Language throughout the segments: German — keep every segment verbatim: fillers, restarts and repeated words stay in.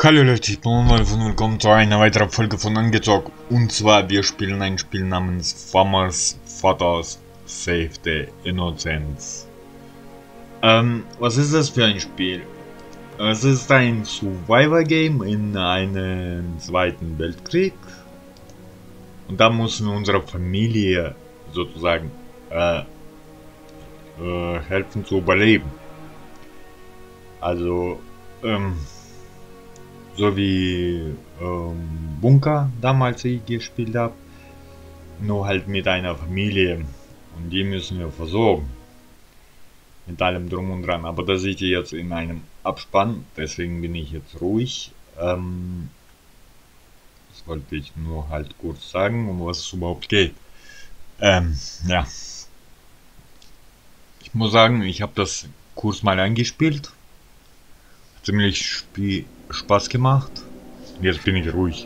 Hallo Leute, ich bin Wolf und willkommen zu einer weiteren Folge von Angezockt. Und zwar, wir spielen ein Spiel namens Farmers Fathers Save the Innocents. Ähm, was ist das für ein Spiel? Es ist ein Survivor-Game in einem Zweiten Weltkrieg. Und da müssen wir unserer Familie sozusagen äh, äh, helfen zu überleben. Also, ähm... so wie ähm, Bunker damals ich gespielt habe, nur halt mit einer Familie und die müssen wir versorgen mit allem drum und dran, aber das seht ihr jetzt in einem Abspann, deswegen bin ich jetzt ruhig. Ähm, das wollte ich nur halt kurz sagen, um was es überhaupt geht. Ähm, ja, ich muss sagen, ich habe das Kurs mal eingespielt, hat ziemlich Spiel Spaß gemacht. Jetzt bin ich ruhig.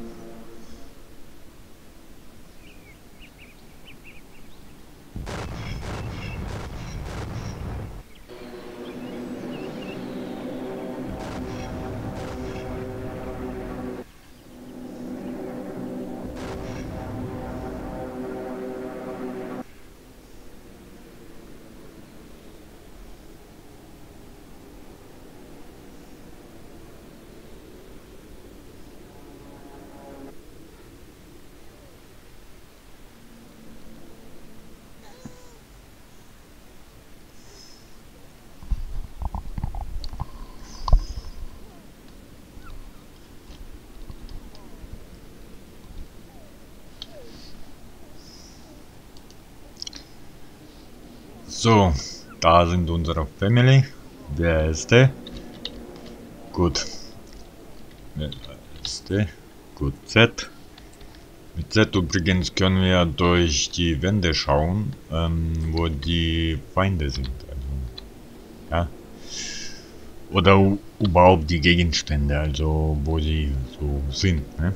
So, da sind unsere Family. Wer ist der? Gut. Wer ist der? Gut, Z. Mit Z übrigens können wir durch die Wände schauen, ähm, wo die Feinde sind. Also, ja. Oder überhaupt die Gegenstände, also wo sie so sind. Ne?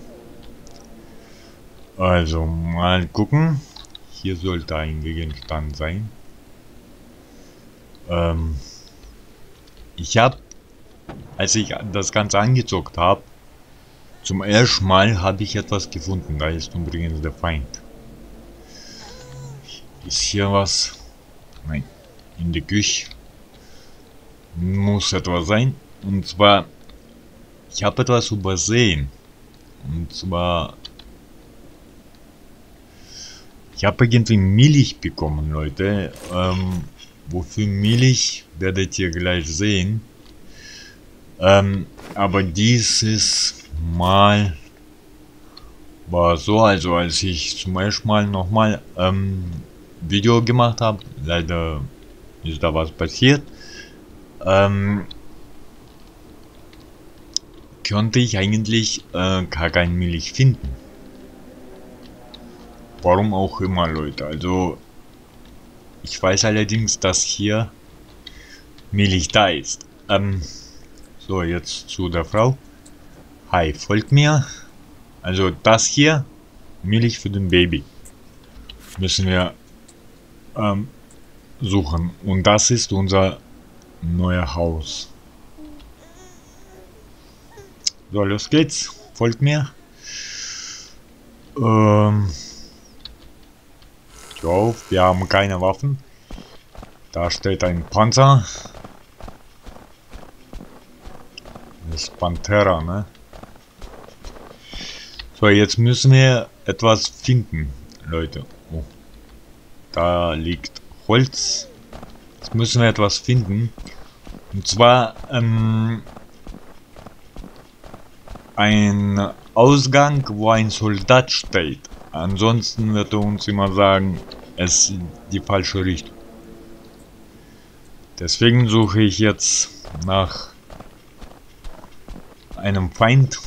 Also mal gucken. Hier sollte ein Gegenstand sein. Ähm, ich habe, als ich das Ganze angezockt habe, zum ersten Mal habe ich etwas gefunden. Da ist übrigens der Feind. Ist hier was? Nein. In der Küche muss etwas sein. Und zwar, ich habe etwas übersehen. Und zwar, ich habe irgendwie Milch bekommen, Leute. Ähm, Wofür Milch werdet ihr gleich sehen. Ähm, aber dieses Mal war so, also als ich zum ersten Mal nochmal ähm, Video gemacht habe, leider ist da was passiert, ähm, konnte ich eigentlich äh, gar kein Milch finden. Warum auch immer, Leute, also ich weiß allerdings, dass hier Milch da ist. Ähm, so, jetzt zu der Frau. Hi, folgt mir. Also das hier, Milch für den Baby. Müssen wir ähm, suchen. Und das ist unser neues Haus. So, los geht's. Folgt mir. Ähm... Auf, wir haben keine Waffen. Da steht ein Panzer. Das ist Pantera, ne? So, jetzt müssen wir etwas finden, Leute. Oh. Da liegt Holz. Jetzt müssen wir etwas finden. Und zwar ähm, ein Ausgang, wo ein Soldat steht. Ansonsten wird er uns immer sagen, es ist die falsche Richtung. Deswegen suche ich jetzt nach einem Feind.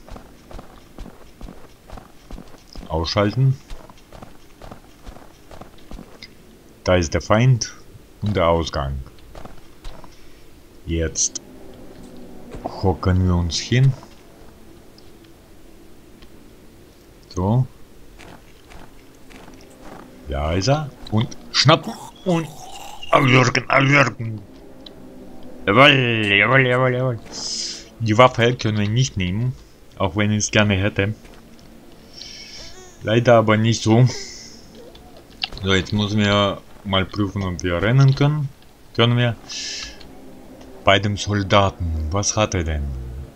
Ausschalten. Da ist der Feind und der Ausgang. Jetzt hocken wir uns hin. So. Da ist er. Und schnapp. Und abwürgen, abwürgen. Jawohl, jawohl, jawohl, jawohl. Die Waffe können wir nicht nehmen, auch wenn ich es gerne hätte. Leider aber nicht so. So, jetzt müssen wir mal prüfen, ob wir rennen können. Können wir. Bei dem Soldaten, was hat er denn?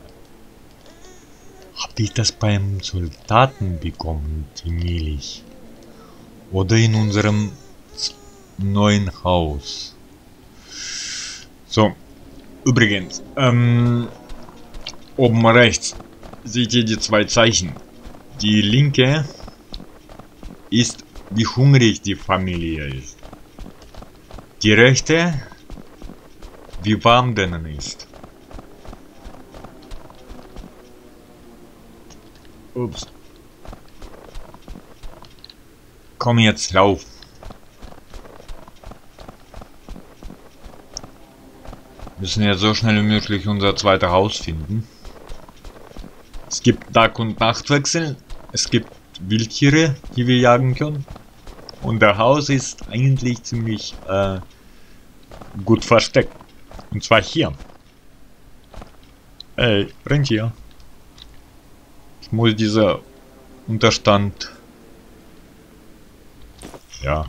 Hab ich das beim Soldaten bekommen, die Milch? Oder in unserem neuen Haus? So, übrigens, ähm, oben rechts seht ihr die zwei Zeichen. Die linke ist, wie hungrig die Familie ist. Die rechte, wie warm denen ist. Ups. Komm jetzt, lauf. Müssen ja so schnell wie möglich unser zweites Haus finden. Es gibt Tag- und Nachtwechsel. Es gibt Wildtiere, die wir jagen können. Und der Haus ist eigentlich ziemlich äh, gut versteckt. Und zwar hier. Ey, Rentier. Ich muss dieser Unterstand... Ja.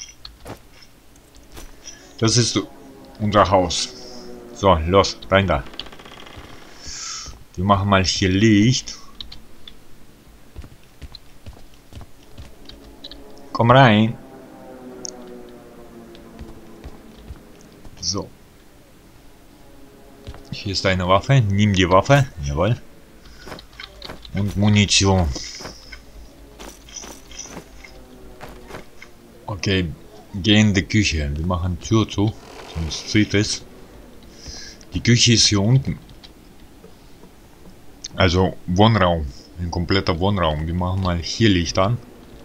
Das ist unser Haus. So, los, rein da. Wir machen mal hier Licht. Komm rein. So. Hier ist eine Waffe. Nimm die Waffe. Jawohl. Und Munition. Okay. Geh in die Küche. Wir machen Tür zu. Sonst zieht es. Die Küche ist hier unten. Also Wohnraum. Ein kompletter Wohnraum. Wir machen mal hier Licht an.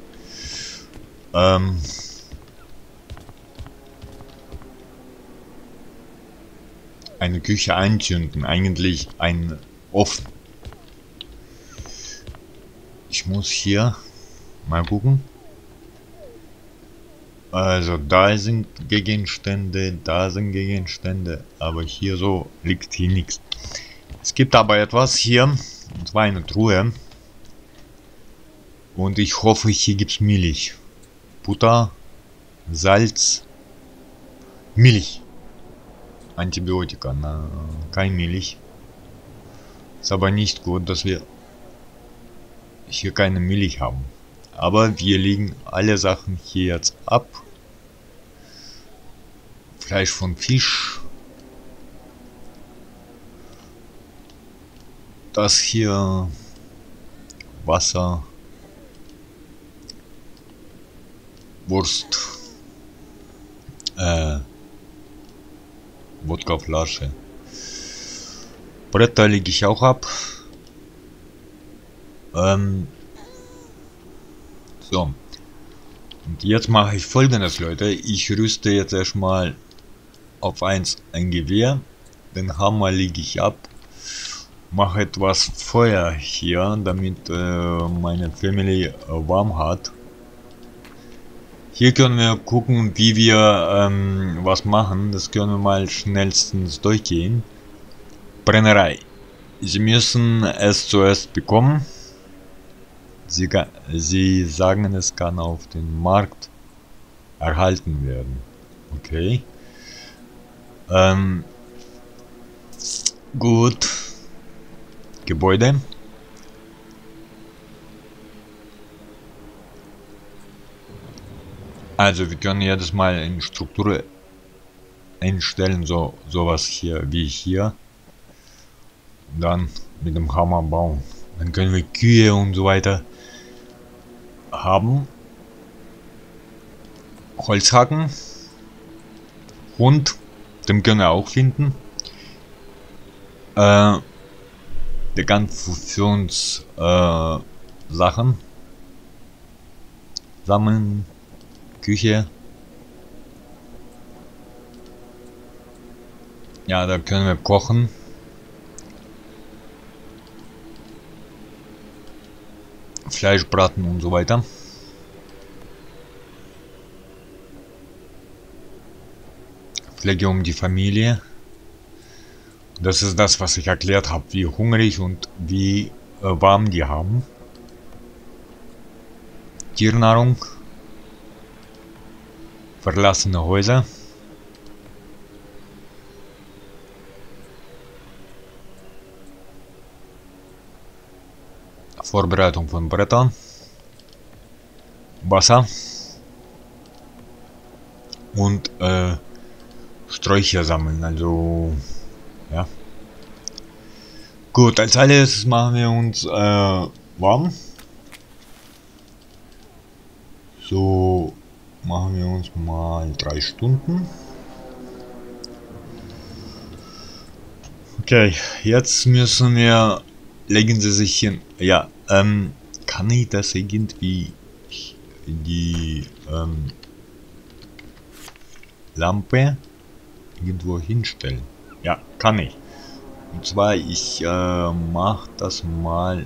Ähm. Eine Küche einzünden. Eigentlich ein Ofen. Ich muss hier mal gucken. Also da sind Gegenstände, da sind Gegenstände, aber hier so liegt hier nichts. Es gibt aber etwas hier, und zwar eine Truhe. Und ich hoffe, hier gibt es Milch. Butter, Salz, Milch. Antibiotika, na, kein Milch. Ist aber nicht gut, dass wir hier keine Milch haben. Aber wir legen alle Sachen hier jetzt ab. Fleisch von Fisch. Das hier. Wasser. Wurst. Äh. Wodkaflasche. Bretter lege ich auch ab. Ähm. So. Und jetzt mache ich Folgendes, Leute. Ich rüste jetzt erstmal auf eins ein Gewehr. Den Hammer lege ich ab. Mache etwas Feuer hier, damit äh, meine Family äh, warm hat. Hier können wir gucken, wie wir ähm, was machen. Das können wir mal schnellstens durchgehen. Brennerei. Sie müssen es zuerst bekommen. Sie, Sie sagen, es kann auf dem Markt erhalten werden. Okay. Ähm, gut. Gebäude. Also wir können jedes Mal in Struktur einstellen, so sowas hier wie hier. Und dann mit dem Hammer bauen. Dann können wir Kühe und so weiter haben. Holzhacken. Hund. Den können wir auch finden. Äh, die ganzen Fusions äh, Sachen. Sammeln. Küche. Ja, da können wir kochen. Fleisch braten und so weiter. Pflege um die Familie. Das ist das, was ich erklärt habe, wie hungrig und wie äh, warm die haben. Tiernahrung. Verlassene Häuser. Vorbereitung von Brettern. Wasser. Und äh, Sträucher sammeln, also ja. Gut, als allererstes machen wir uns äh, warm. So machen wir uns mal drei Stunden. Okay, jetzt müssen wir, legen Sie sich hin. Ja, ähm, kann ich das irgendwie die ähm, Lampe irgendwo hinstellen? Ja, kann ich. Und zwar, ich äh, mache das mal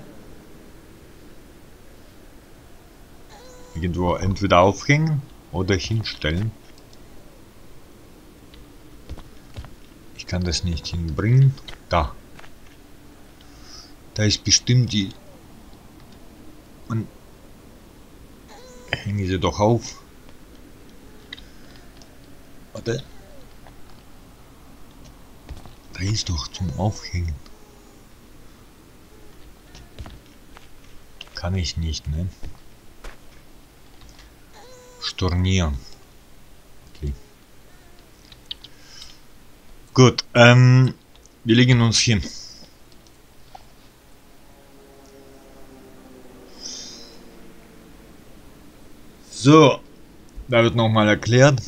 irgendwo entweder aufhängen oder hinstellen. Ich kann das nicht hinbringen. Da. Da ist bestimmt die... Man... Hänge sie doch auf. Warte. Da ist doch zum Aufhängen. Kann ich nicht, ne? Stornieren. Okay. Gut, ähm, wir legen uns hin. So, da wird nochmal erklärt,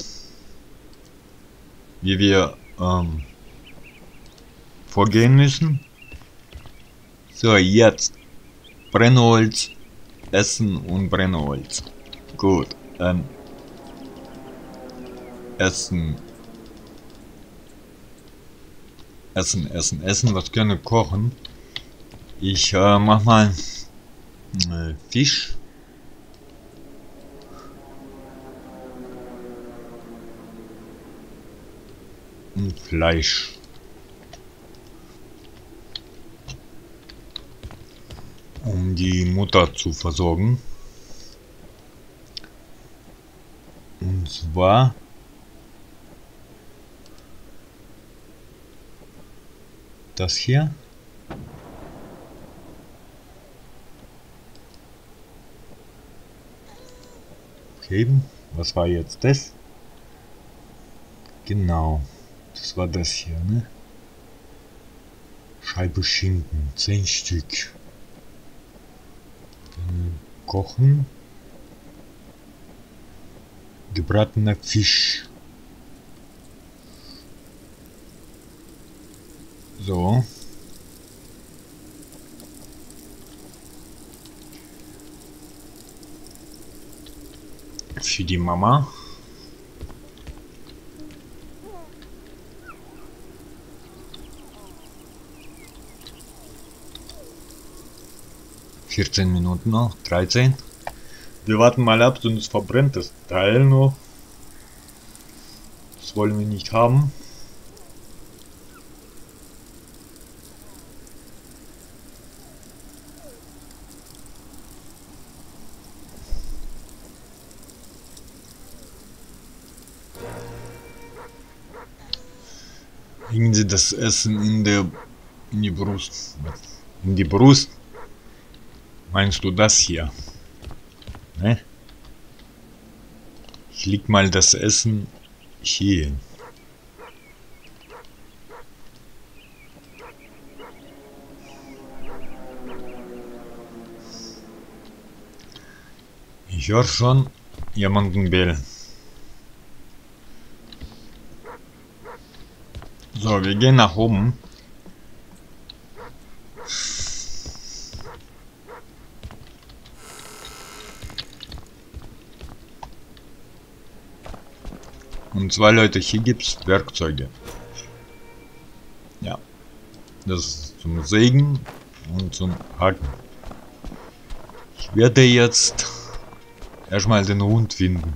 wie wir ähm, vorgehen müssen. So, jetzt Brennholz, Essen und Brennholz. Gut, ähm, Essen, Essen, Essen, Essen, was können wir kochen? Ich äh, mach mal äh, Fisch. Und Fleisch. Um die Mutter zu versorgen. Und zwar das hier. Okay, was war jetzt das? Genau, das war das hier, ne? Scheibe Schinken, zehn Stück. Dann kochen. Gebratener Fisch. So. Für die Mama. vierzehn Minuten noch, dreizehn. Wir warten mal ab, sonst verbrennt das Teil noch. Das wollen wir nicht haben. Legen Sie das Essen in der in die Brust. In die Brust. Meinst du das hier? Ne? Ich leg mal das Essen hier. Ich höre schon jemanden bellen. So, wir gehen nach oben. Und zwar, Leute, hier gibt es Werkzeuge. Ja. Das ist zum Sägen und zum Hacken. Ich werde jetzt erstmal den Hund finden.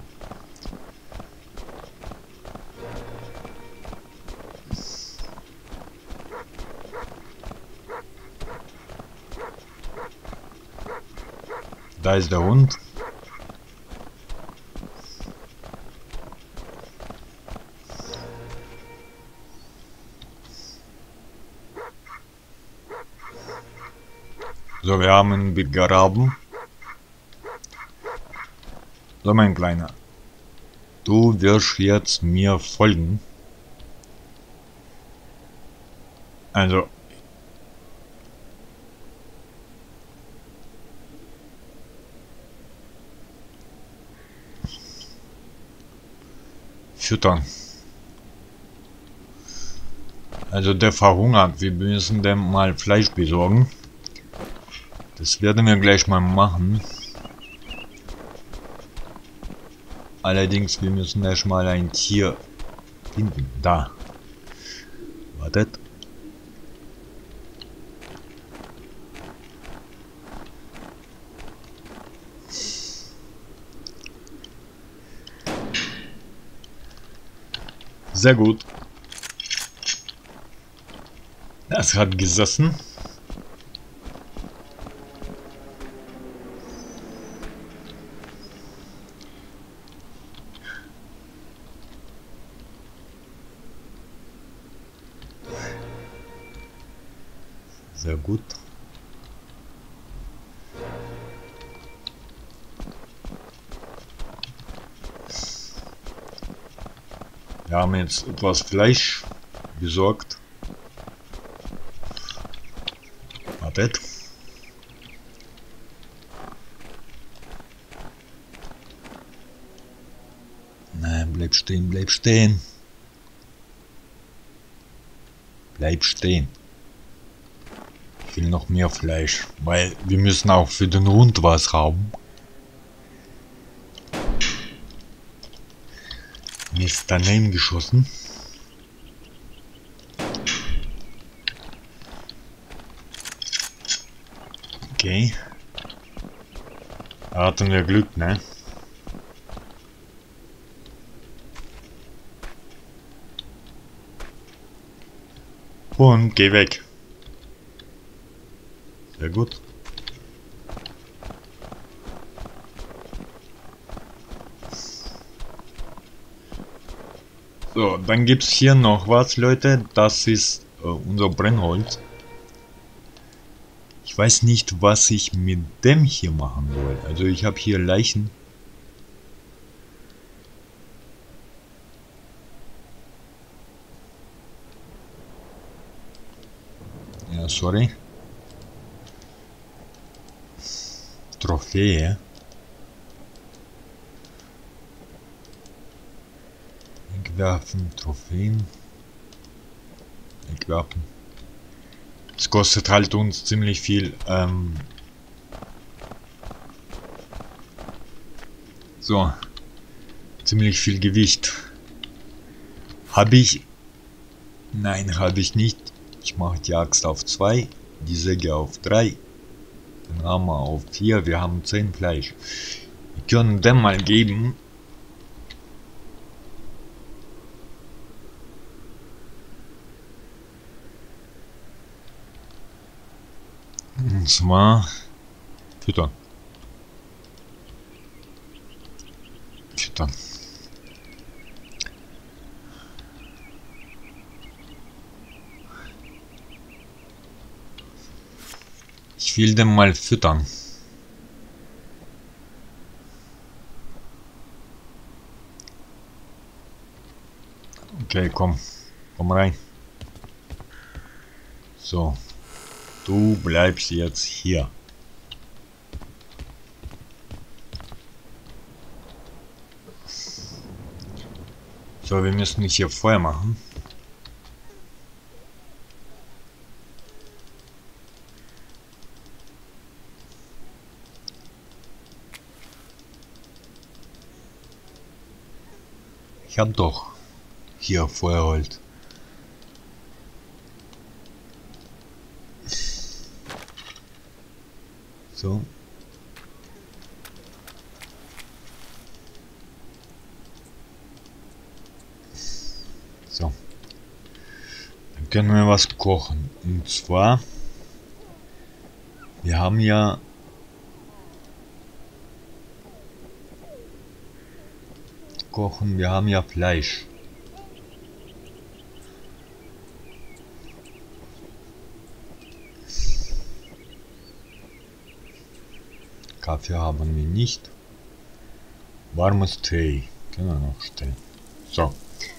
Da ist der Hund. So, wir haben ihn begraben. So, mein Kleiner. Du wirst jetzt mir folgen. Also. Füttern. Also der verhungert. Wir müssen dem mal Fleisch besorgen. Das werden wir gleich mal machen. Allerdings, wir müssen erst mal ein Tier finden. Da. Wartet. Sehr gut. Das hat gesessen. Sehr gut. Wir haben jetzt etwas Fleisch besorgt. Wartet. Nein, bleib stehen, bleib stehen. Bleib stehen. Ich will noch mehr Fleisch, weil wir müssen auch für den Hund was haben. Mir ist daneben geschossen. Okay. Da hatten wir Glück, ne? Und geh weg. Sehr gut. So, dann gibt's hier noch was, Leute. Das ist äh, unser Brennholz. Ich weiß nicht, was ich mit dem hier machen soll. Also ich habe hier Leichen. Ja, sorry. Trophäe. Wegwerfen, Trophäen. Wegwerfen. Es kostet halt uns ziemlich viel. Ähm so. Ziemlich viel Gewicht. Habe ich? Nein, habe ich nicht. Ich mache die Axt auf zwei. Die Säge auf drei. Den Hammer auf vier. Wir haben zehn Fleisch. Wir können dem mal geben. Und zwar füttern. Füttern. Ich will den mal füttern. Okay, komm. Komm rein. So. Du bleibst jetzt hier. So, wir müssen nicht hier Feuer machen. Ich hab doch hier Feuerholz. So. So. Dann können wir was kochen. Und zwar, wir haben ja kochen. Wir haben ja Fleisch. Kaffee haben wir nicht. Warmes Tee können wir noch stellen. So.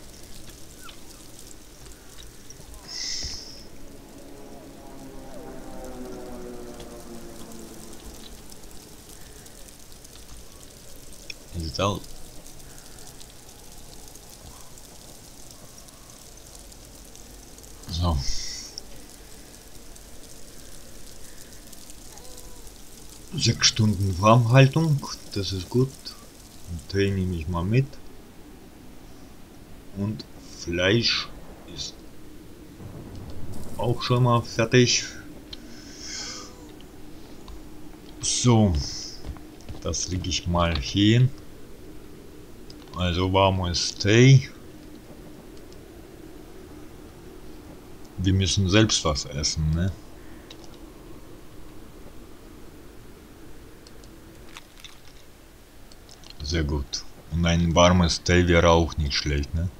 Wie sieht's aus? So. Sechs Stunden Warmhaltung, das ist gut. Und Tee nehme ich mal mit. Und Fleisch ist auch schon mal fertig. So, das lege ich mal hier hin. Also warmes Tee. Wir müssen selbst was essen, ne? Sehr gut. Und ein warmes Tee wäre auch nicht schlecht, ne?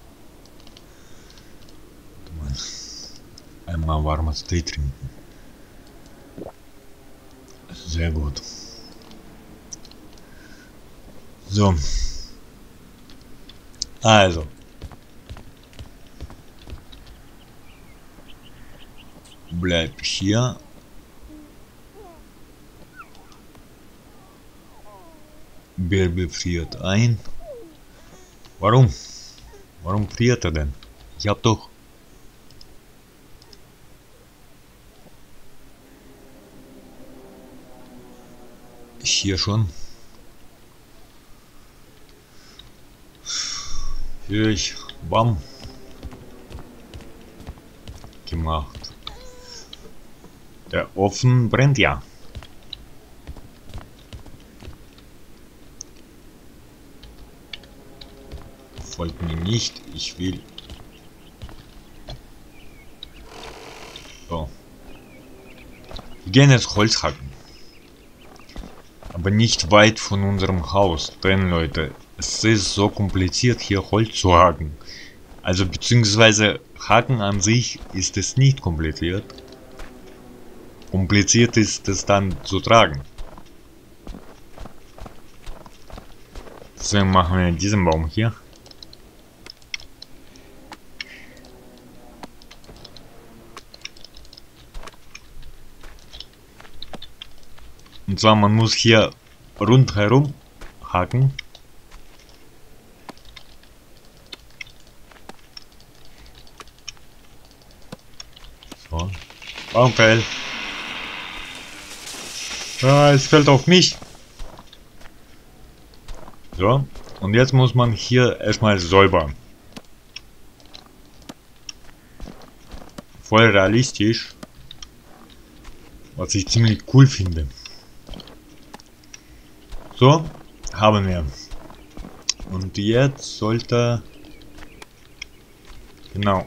Einmal warmes Tee trinken. Sehr gut. So. Also. Bleib hier. Baby friert ein. Warum? Warum friert er denn? Ich hab doch... Hier schon. Hier ich warm gemacht. Der Ofen brennt ja. Folgt mir nicht, ich will. So. Wir gehen jetzt Holz hacken. Aber nicht weit von unserem Haus, denn Leute, es ist so kompliziert hier Holz zu hacken. Also beziehungsweise hacken an sich ist es nicht kompliziert. Kompliziert ist es dann zu tragen. Deswegen machen wir diesen Baum hier. Und zwar, man muss hier rundherum haken. So. Baum fällt. Ah, es fällt auf mich. So. Und jetzt muss man hier erstmal säubern. Voll realistisch. Was ich ziemlich cool finde. So, haben wir. Und jetzt sollte... Genau.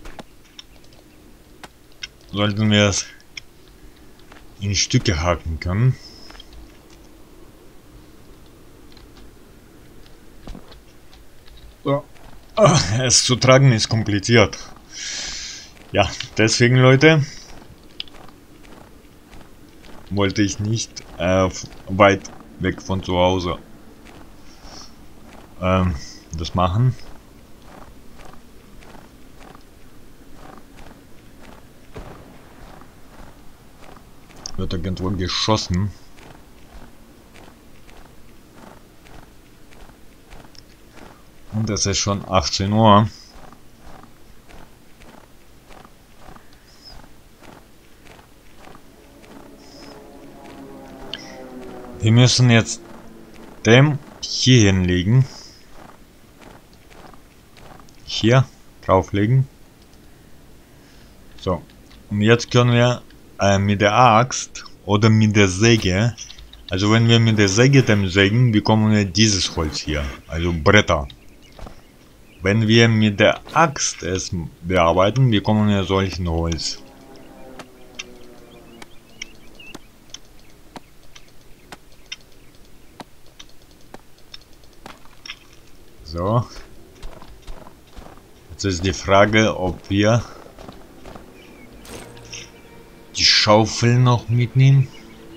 Sollten wir es in Stücke haken können. So. Es zu tragen ist kompliziert. Ja, deswegen Leute, wollte ich nicht äh, weit weg von zu Hause ähm, das machen. Wird irgendwo geschossen. Und es ist schon achtzehn Uhr. Wir müssen jetzt dem hier hinlegen. Hier drauflegen. So. Und jetzt können wir äh, mit der Axt oder mit der Säge, also wenn wir mit der Säge dem sägen, bekommen wir dieses Holz hier, also Bretter. Wenn wir mit der Axt es bearbeiten, bekommen wir solchen Holz. So. Jetzt ist die Frage, ob wir die Schaufel noch mitnehmen.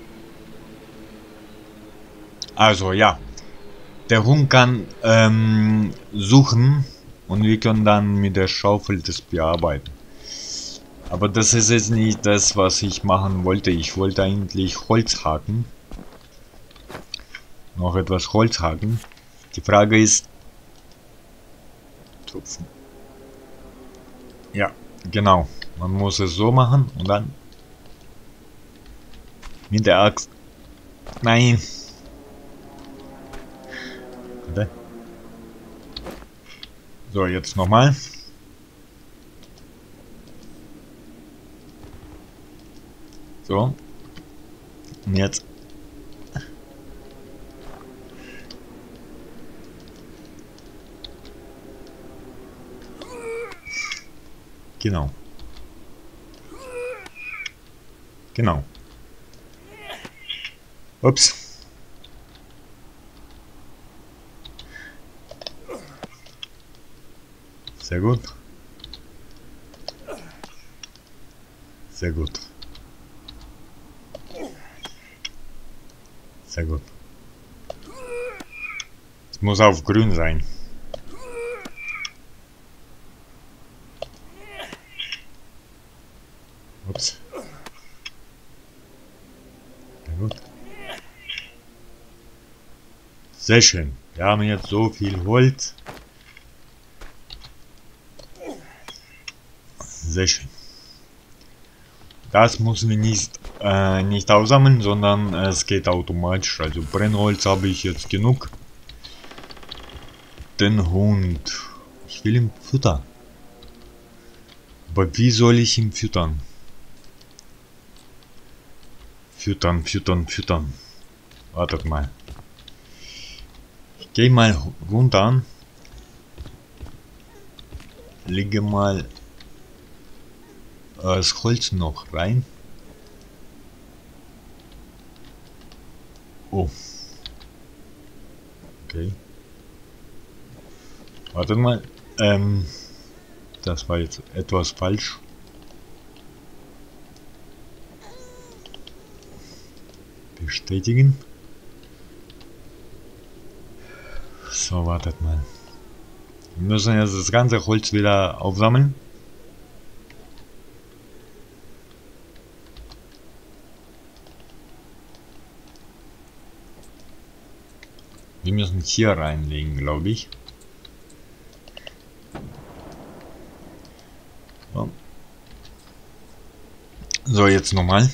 Also ja, der Hund kann ähm, suchen und wir können dann mit der Schaufel das bearbeiten. Aber das ist jetzt nicht das, was ich machen wollte. Ich wollte eigentlich Holz haken. Noch etwas Holz haken. Die Frage ist... Tupfen. Ja, genau. Man muss es so machen und dann... Mit der Axt. Nein. Warte. So, jetzt nochmal. So. Und jetzt. Genau. Genau. Ups. Sehr gut. Sehr gut. Sehr gut. Es muss auf grün sein. Ups. Sehr gut. Sehr schön. Wir haben jetzt so viel Holz. Sehr schön. Das müssen wir nicht, äh, nicht aufsammeln, sondern es geht automatisch. Also Brennholz habe ich jetzt genug. Den Hund. Ich will ihn füttern. Aber wie soll ich ihn füttern? Füttern, füttern, füttern. Wartet mal. Ich gehe mal runter. Lege mal das Holz noch rein. Oh. Okay. Warte mal. Ähm, das war jetzt etwas falsch. Bestätigen. So, wartet mal. Wir müssen jetzt das ganze Holz wieder aufsammeln. Wir müssen hier reinlegen, glaube ich. So, so jetzt nochmal.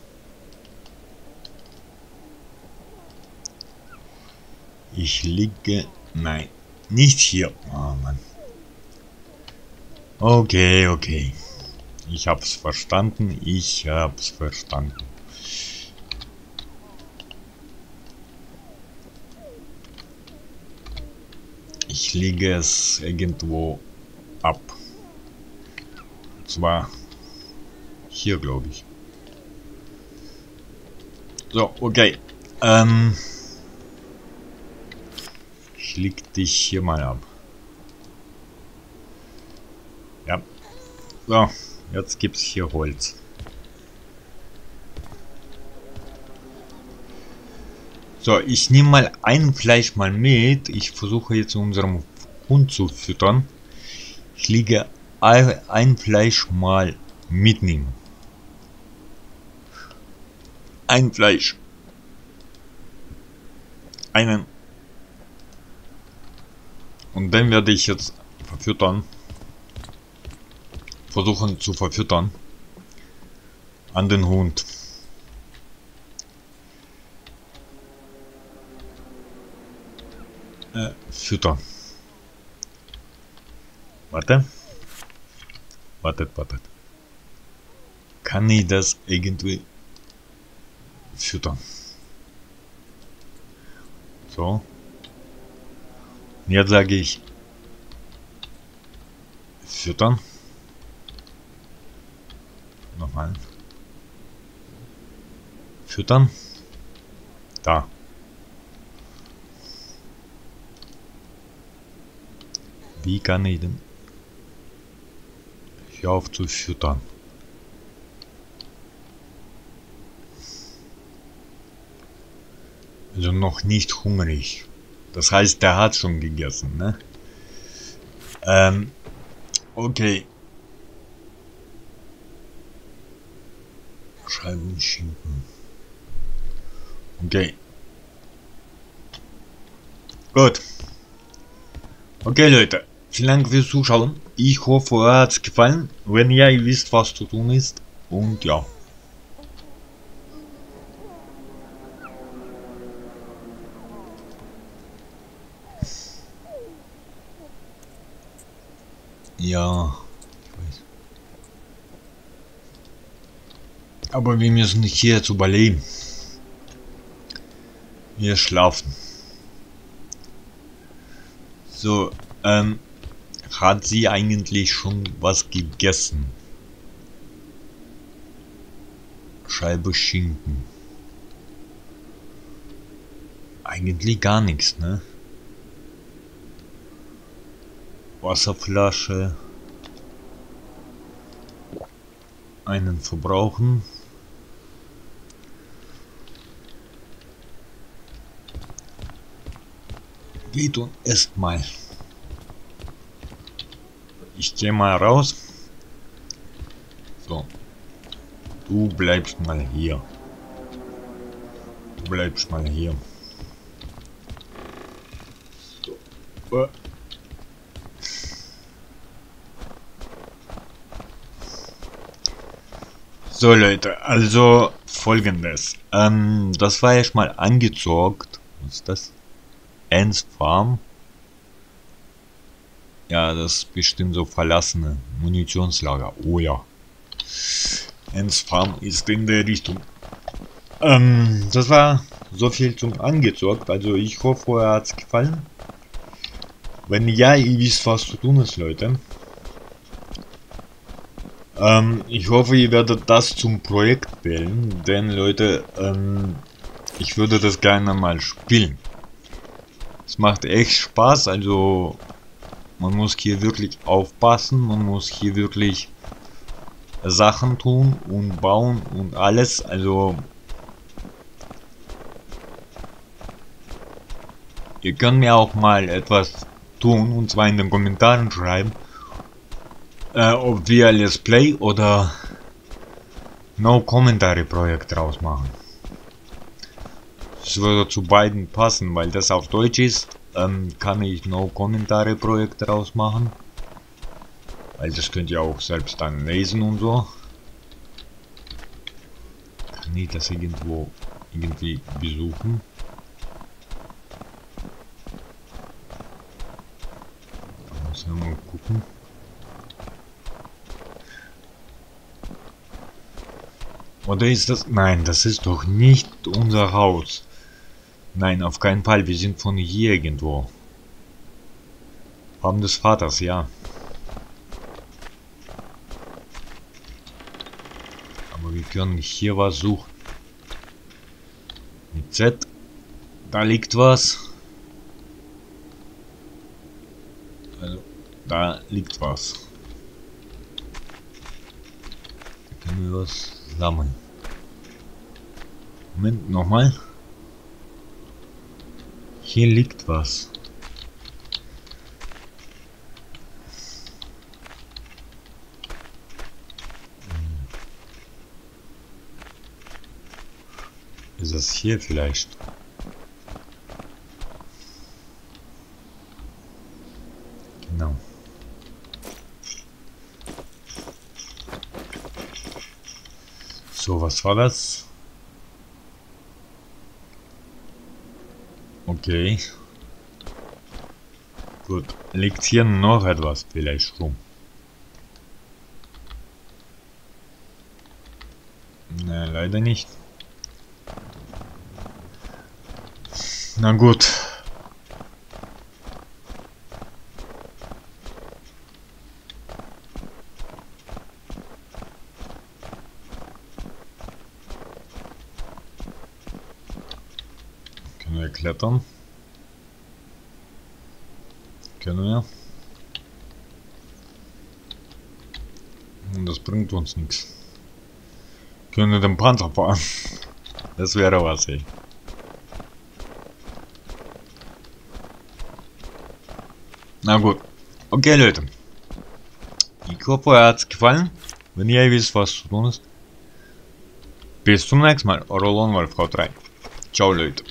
Ich liege... Nein, nicht hier. Oh Mann. Okay, okay. Ich hab's verstanden. Ich hab's verstanden. Ich lege es irgendwo ab. Und zwar hier, glaube ich. So, okay. Ähm, ich leg dich hier mal ab. Ja. So, jetzt gibt's hier Holz. So, ich nehme mal ein Fleisch mal mit. Ich versuche jetzt unserem Hund zu füttern. Ich lege ein Fleisch mal mitnehmen. Ein Fleisch. Einen. Und dann werde ich jetzt verfüttern. Versuchen zu verfüttern. An den Hund. Äh, füttern. Warte. Wartet, wartet. Kann ich das irgendwie füttern? So. Und jetzt sage ich füttern. Nochmal. Füttern. Da. Wie kann ich denn hier auf zu füttern? Also noch nicht hungrig. Das heißt, der hat schon gegessen, ne? Ähm, okay. Scheiben Schinken. Okay. Gut. Okay, Leute. Vielen Dank fürs Zuschauen. Ich hoffe, euch hat es gefallen. Wenn ja, ihr wisst, was zu tun ist. Und ja. Ja. Aber wir müssen hier jetzt überleben. Wir schlafen. So, ähm, hat sie eigentlich schon was gegessen? Scheibe Schinken. Eigentlich gar nichts, ne? Wasserflasche. Einen verbrauchen. Geht und esst mal. Ich gehe mal raus. So. Du bleibst mal hier. Du bleibst mal hier. So. So Leute, also folgendes. Ähm, das war erst mal angezockt. Was ist das? Ants Farm. Ja, das ist bestimmt so verlassene Munitionslager. Oh ja. Ants Farm ist in der Richtung. Ähm, das war so viel zum angezockt. Also ich hoffe, euch hat es gefallen. Wenn ja, ihr wisst, was zu tun ist, Leute. Ähm, ich hoffe, ihr werdet das zum Projekt wählen. Denn, Leute, ähm, ich würde das gerne mal spielen. Es macht echt Spaß, also man muss hier wirklich aufpassen, man muss hier wirklich Sachen tun und bauen und alles, also ihr könnt mir auch mal etwas tun und zwar in den Kommentaren schreiben, äh, ob wir Let's Play oder No Commentary Projekt draus machen. Es würde zu beiden passen, weil das auf Deutsch ist, ähm, kann ich No Kommentare Projekt daraus machen. Weil das könnt ihr auch selbst dann lesen und so. Kann ich das irgendwo irgendwie besuchen? Da muss ich mal gucken. Oder ist das? Nein, das ist doch nicht unser Haus. Nein, auf keinen Fall. Wir sind von hier irgendwo. Farm des Vaters, ja. Aber wir können hier was suchen. Mit Z. Da liegt was. Also, da liegt was. Da können wir was sammeln. Moment, nochmal. Hier liegt was. Ist das hier vielleicht? Genau. So, was war das? Okay. Gut. Liegt hier noch etwas vielleicht rum? Ne, leider nicht. Na gut. Können wir klettern? Können wir? Und das bringt uns nichts. Können wir den Panzer fahren? Das wäre was, ey. Na gut. Okay, Leute. Ich hoffe, euch hat es gefallen. Wenn ihr wisst, was zu tun ist. Bis zum nächsten Mal. Eure Lone Wolf, haut rein. Ciao, Leute.